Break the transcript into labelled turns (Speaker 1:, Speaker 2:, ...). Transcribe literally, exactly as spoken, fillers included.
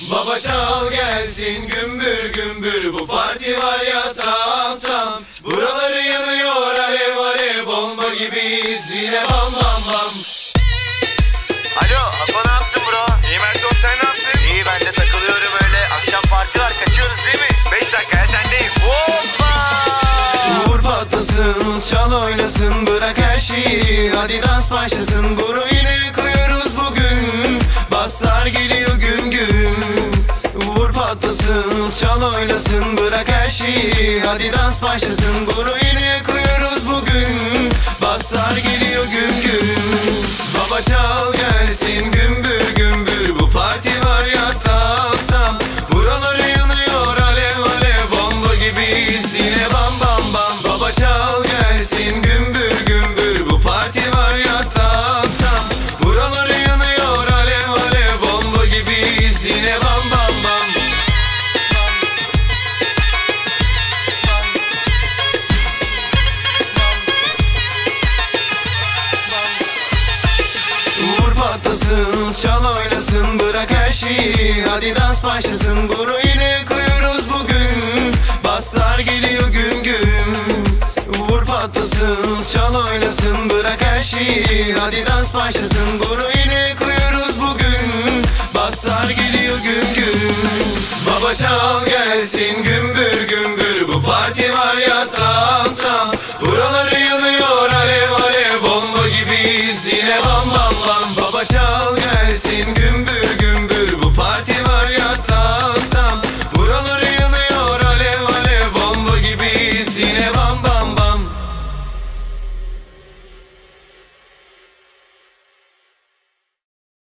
Speaker 1: Baba çal gelsin gümbür gümbür, bu parti var ya tam tam. Buraları yanıyor alev alev, bomba gibiyiz yine bam bam bam.
Speaker 2: Alo Apo, ne yaptın bro? İyi Merton, sen ne yaptın? İyi, ben de takılıyorum öyle. Akşam parti var, kaçıyoruz değil mi? Beş dakikaya sendeyim. Hoppa!
Speaker 1: Vur patlasın, çal oynasın, bırak her şeyi, hadi dans başlasın. Buru yine koyuyoruz bugün, baslar geliyor gün gün. Vur patlasın, çal oynasın, bırak her şeyi, hadi dans başlasın. Buru yine koyuyoruz bugün, baslar geliyor gün gün. Baba çal gelsin gümbür gümbür, bu parti var ya tam tam. Buraları yanıyor alev alev, bomba gibiyiz yine bam bam bam. Baba çal gelsin gümbür gümbür, bu parti var ya tam tam. Buraları yanıyor alev alev, bomba gibiyiz yine bam bam bam. Vur patlasın, çal oynasın, bırak her şeyi, hadi dans başlasın. Buru yine koyuyoruz bugün, baslar geliyor gün gün. Vur patlasın, çal oynasın, bırak her şeyi, hadi dans başlasın. Buru yine koyuyoruz bugün, baslar geliyor gün gün. Baba çal gelsin gümbür gümbür, bu parti var ya tam tam.